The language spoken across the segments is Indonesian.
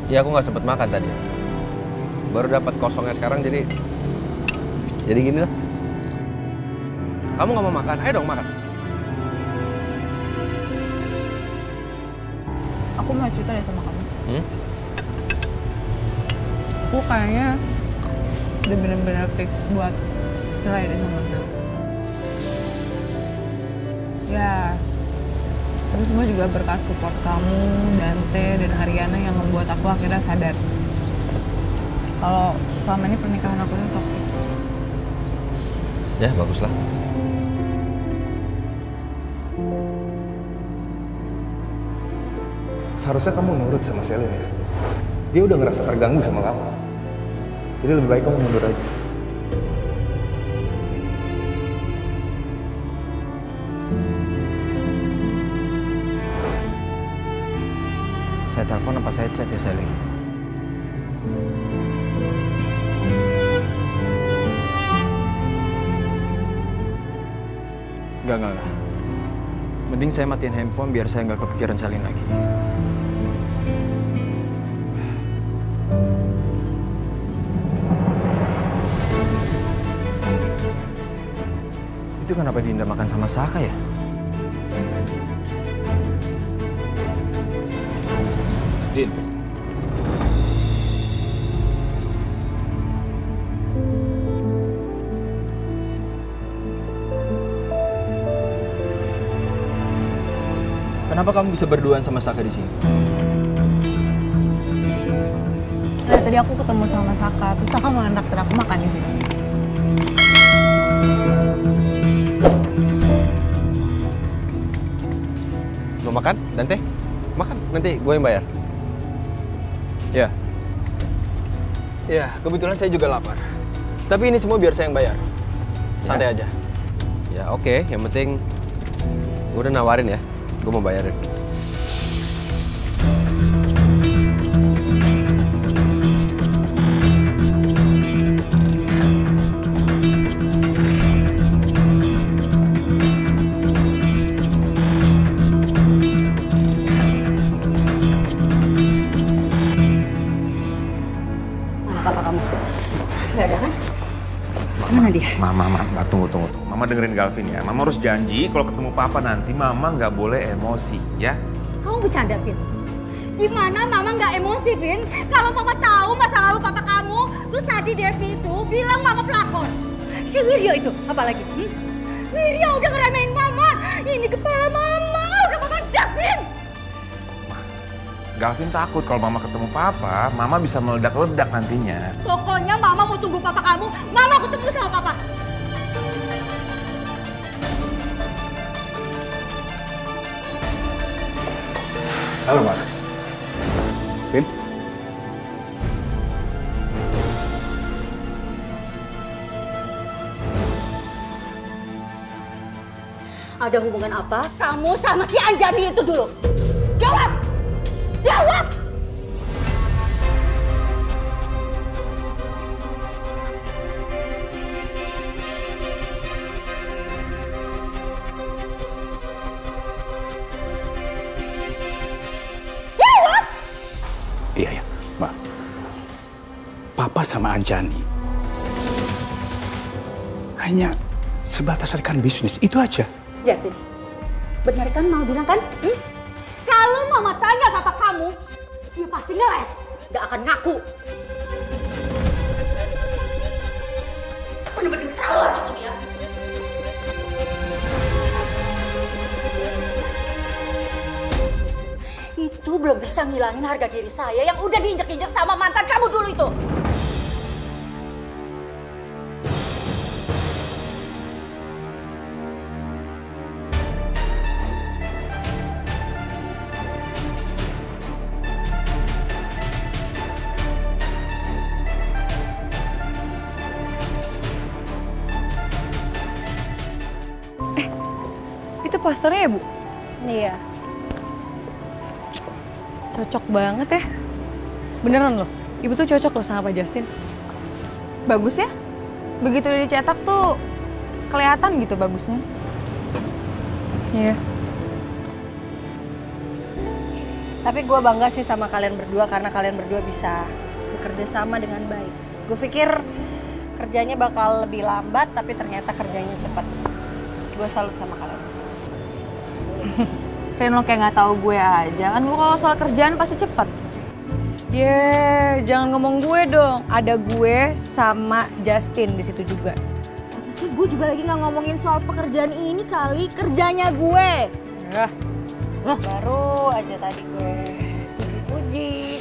Ya aku nggak sempet makan tadi. Baru dapat kosongnya sekarang jadi gini lah. Kamu nggak mau makan? Ayo dong makan. Aku mau cerita deh sama kamu. Aku kayaknya udah bener-bener fix buat cerai deh sama dia. Ya, itu semua juga berkat support kamu, Dante, dan Ariana yang membuat aku akhirnya sadar kalau selama ini pernikahan aku itu toksik. Ya, baguslah. Seharusnya kamu nurut sama Selin ya. Dia udah ngerasa terganggu sama kamu. Jadi lebih baik kamu mundur aja. Saya telepon apa saya chat ya Selin? Enggak. Mending saya matiin handphone biar saya nggak kepikiran Selin lagi. Itu kenapa Dinda makan sama Saka ya? Din. Kenapa kamu bisa berduaan sama Saka di sini? Nah, tadi aku ketemu sama Saka, terus Saka mau naktir aku makan di sini. Mau makan, Dante? Makan, nanti gue yang bayar. Ya. Ya, kebetulan saya juga lapar. Tapi ini semua biar saya yang bayar. Santai aja. Ya oke, yang penting gue udah nawarin ya. Gue mau bayarin. Mama, tunggu. Mama dengerin Galvin ya. Mama harus janji kalau ketemu Papa nanti Mama nggak boleh emosi, ya? Kamu bercanda, Vin? Gimana Mama nggak emosi, Vin? Kalau Mama tahu masa lalu Papa kamu, terus tadi Devi itu bilang Mama pelakor. Si Wiryo itu, apalagi? Wiryo udah ngeremehin Mama. Ini kepala Mama udah meledak, Vin. Galvin takut kalau Mama ketemu Papa, Mama bisa meledak-ledak nantinya. Pokoknya Mama mau tunggu Papa kamu, Mama ketemu sama Papa. Halo, Pak. Vin? Ada hubungan apa kamu sama si Anjani itu dulu? Jawab! Jawab! Jawab! Iya, Mbak. Papa sama Anjani hanya sebatas rekan bisnis, itu aja. Ya, Vin. Benar kan Mama bilang kan? Kalau Mama tanya Papa kamu, dia pasti ngeles. Gak akan ngaku. Bener-bener keterlaluan kamu dia. Itu belum bisa ngilangin harga diri saya yang udah diinjak-injak sama mantan kamu dulu itu. Itu posternya ya, Bu? Iya. Cocok banget ya. Beneran loh, Ibu tuh cocok loh sama Pak Justin. Bagus ya? Begitu udah dicetak tuh kelihatan gitu bagusnya. Iya. Tapi gue bangga sih sama kalian berdua karena kalian berdua bisa bekerja sama dengan baik. Gue pikir kerjanya bakal lebih lambat tapi ternyata kerjanya cepat. Gue salut sama kalian. Rin, lo kayak nggak tahu gue aja kan, gue kalau soal kerjaan pasti cepet. Jangan ngomong gue dong. Ada gue sama Justin di situ juga. Apa sih, gue juga lagi nggak ngomongin soal pekerjaan ini kali, kerjanya gue. Baru aja tadi gue puji-puji.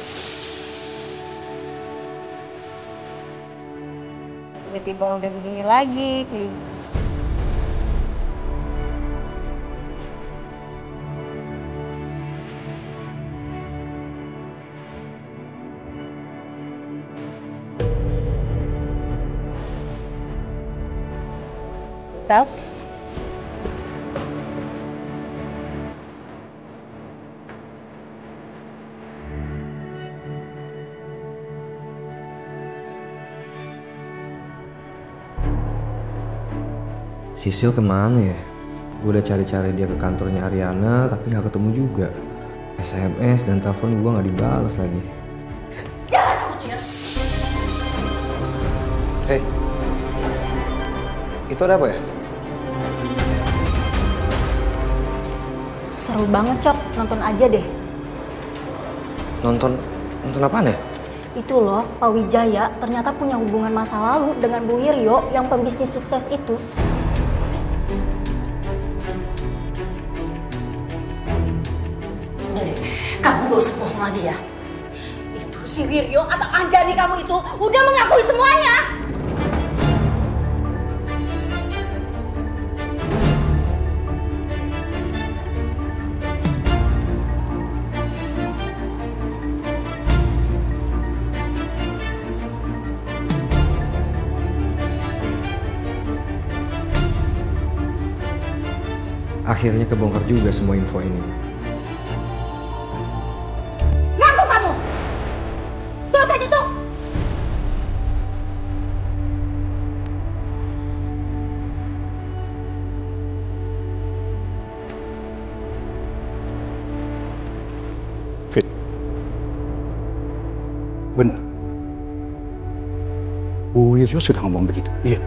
Tiba-tiba udah begini lagi. Sal? Sisil kemana ya? Gue udah cari-cari dia ke kantornya Ariana, tapi gak ketemu juga. SMS dan telepon gue gak dibales lagi. Jangan kamu tuh ya. Hei, itu ada apa ya? Seru banget, Cok. Nonton aja deh. Nonton apaan ya? Itu loh, Pak Wijaya ternyata punya hubungan masa lalu dengan Bu Wiryo yang pembisnis sukses itu. Udah deh, kamu gak usah bohong lagi ya. Itu si Wiryo atau Anjani kamu itu udah mengakui semuanya. Akhirnya kebongkar juga semua info ini. Ngaku kamu! Terus aja tuh! Fit. Benar. Bu Wiryo sudah ngomong begitu, iya.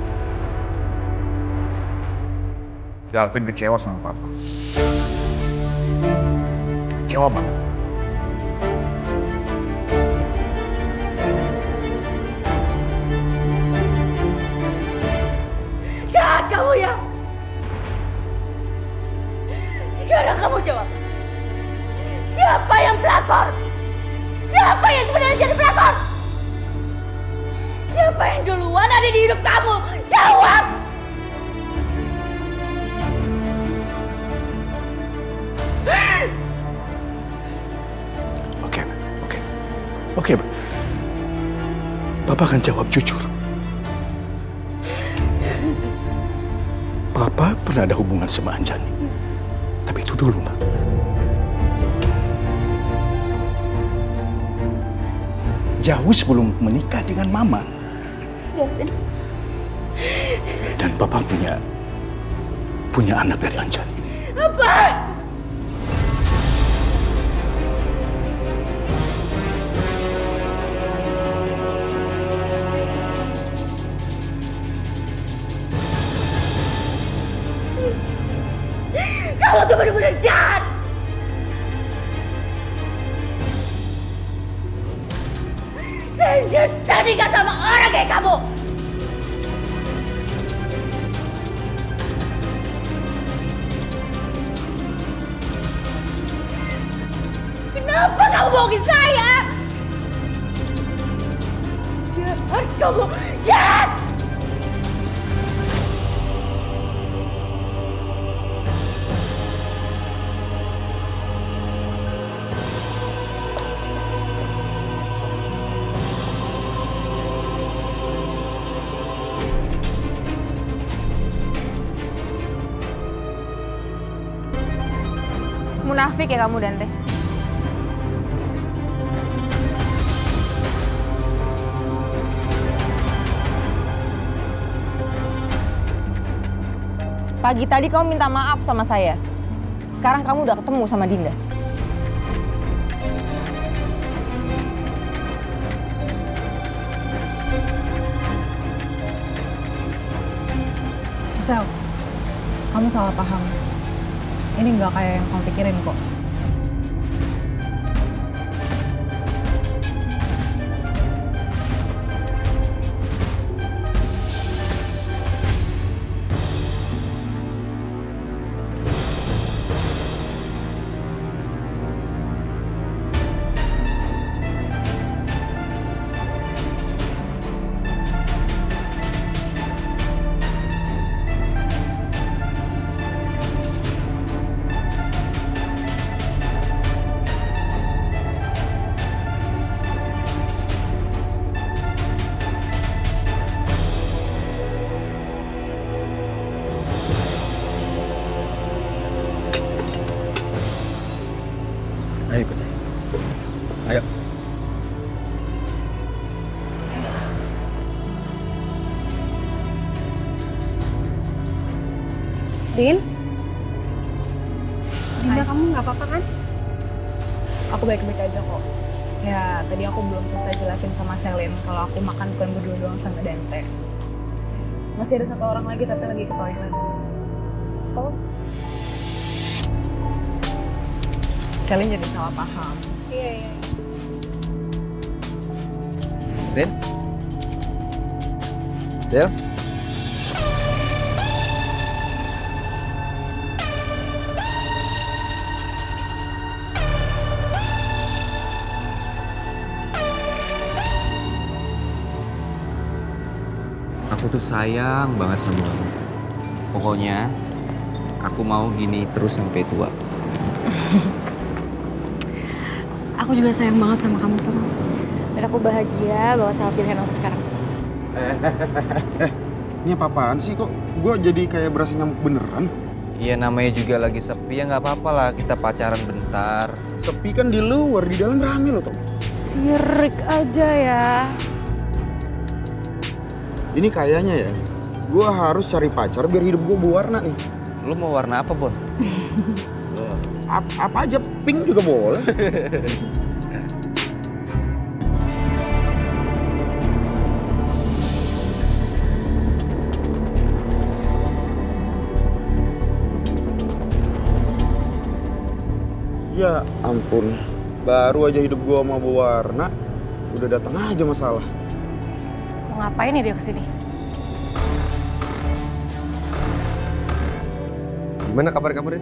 Galvin kecewa sama papa. Kecewa banget. Jahat kamu ya! Sekarang kamu jawab. Siapa yang pelakor? Siapa yang sebenarnya jadi pelakor? Siapa yang duluan ada di hidup kamu? Jawab! Oke, Papa akan jawab jujur. Papa pernah ada hubungan sama Anjani. Tapi itu dulu, Mbak. Jauh sebelum menikah dengan Mama. Gavin. Dan Papa punya anak dari Anjani. Apa? Kamu tuh benar-benar jahat. Saya nyesel nikah sama orang kayak kamu. Kenapa kamu bohongin saya? Jahat kamu, jahat! Munafik ya kamu, Dante. Pagi tadi kamu minta maaf sama saya. Sekarang kamu udah ketemu sama Dinda. Kamu salah paham. Ini nggak kayak yang kamu pikirin kok. Ayo ikut saya. Ayo. Din? Dinda, kamu nggak apa-apa kan? Aku baik-baik aja kok. Ya, tadi aku belum selesai jelasin sama Selin kalau aku makan bukan berdua doang sama Dante. Masih ada satu orang lagi tapi lagi ke toilet. Oh, Selin jadi salah paham. iya. Rin? Sil? Aku tuh sayang banget sama kamu. Pokoknya aku mau gini terus sampai tua. Aku juga sayang banget sama kamu tuh. Dan aku bahagia banget sama pilihan aku sekarang. Ini apa-apaan sih kok? Gue jadi kayak berasa nyamuk beneran. Iya namanya juga lagi sepi ya nggak apa-apa lah kita pacaran bentar. Sepi kan di luar, di dalam rame loh Tom. Sirik aja ya. Ini kayaknya ya, gue harus cari pacar biar hidup gue berwarna nih. Lu mau warna apa Bon? Apa aja, pink juga boleh. Ya ampun, baru aja hidup gue mau berwarna, udah datang aja masalah. Mau ngapain nih dia kesini? Gimana kabar-kabarnya?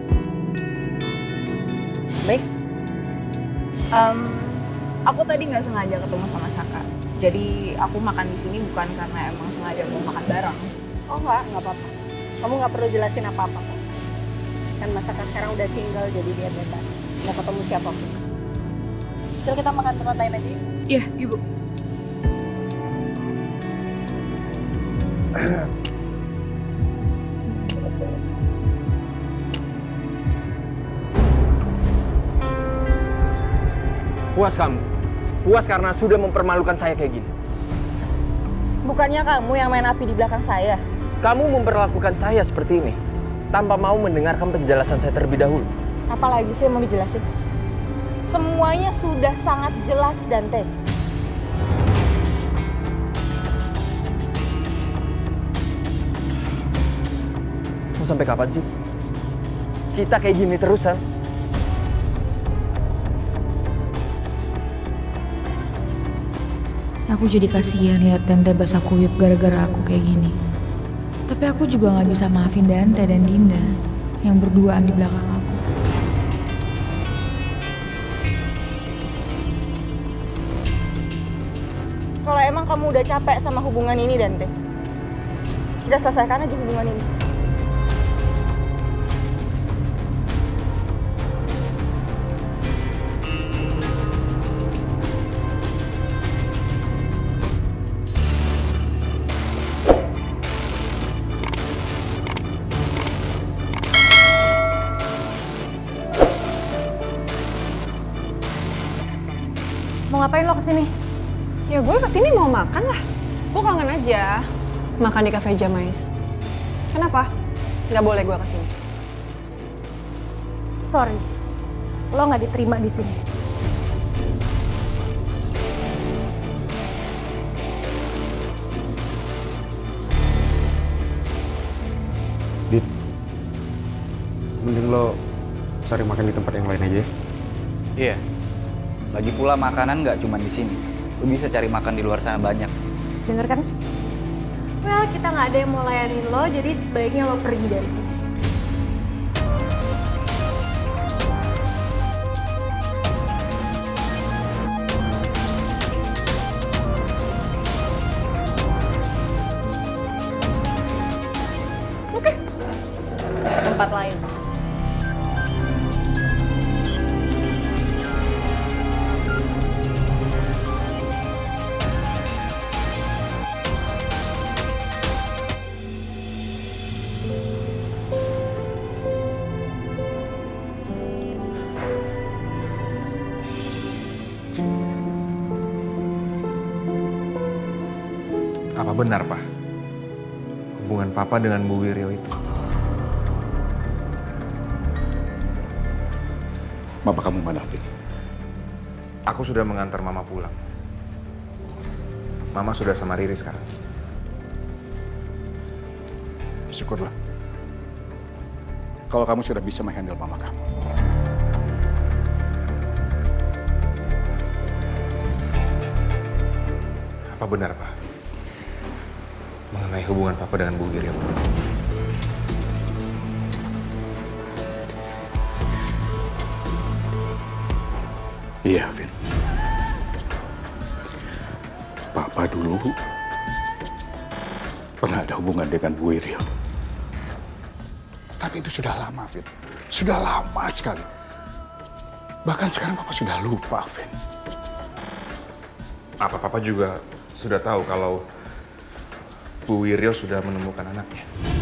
Baik. Aku tadi nggak sengaja ketemu sama Saka. Jadi aku makan di sini bukan karena emang sengaja mau makan bareng. Oh nggak apa-apa. Kamu nggak perlu jelasin apa-apa kok. Kan Mas Saka sekarang udah single jadi dia bebas. Mau ketemu siapapun. Sil, kita makan tempat lain aja. Iya, Ibu. Puas kamu? Puas karena sudah mempermalukan saya kayak gini? Bukannya kamu yang main api di belakang saya? Kamu memperlakukan saya seperti ini tanpa mau mendengarkan penjelasan saya terlebih dahulu. Apalagi sih yang mau dijelasin? Semuanya sudah sangat jelas, Dante. Mau sampai kapan sih? Kita kayak gini terusan. Aku jadi kasihan lihat Dante basah kuyup gara-gara aku kayak gini. Tapi aku juga nggak bisa maafin Dante dan Dinda yang berduaan di belakang aku. Kalau emang kamu udah capek sama hubungan ini, Dante, kita selesaikan aja hubungan ini. Mau ngapain lo kesini? Ya gue kesini mau makan lah. Gue kangen aja makan di Cafe Jamais. Kenapa? Nggak boleh gue kesini? Sorry, lo nggak diterima di sini. Dit, cari makan di tempat yang lain aja ya. Iya. Lagi pula makanan nggak cuma di sini. Lu bisa cari makan di luar sana banyak. Dengar kan? Well, kita nggak ada yang mau layanin lo, jadi sebaiknya lo pergi dari sini. Oke. Cari tempat lain. Apa benar, Pak? Hubungan Papa dengan Bu Wiryo itu? Mama kamu mana, Vin? Aku sudah mengantar Mama pulang. Mama sudah sama Riri sekarang. Syukurlah. Kalau kamu sudah bisa menghandle mama kamu. Apa benar, Pak? Mengenai hubungan Papa dengan Bu Wiryo. Iya, Vin. Papa dulu pernah ada hubungan dengan Bu Wiryo. Tapi itu sudah lama, Vin. Sudah lama sekali. Bahkan sekarang Papa sudah lupa, Vin. Apa Papa juga sudah tahu kalau Bu Wiryo sudah menemukan anaknya?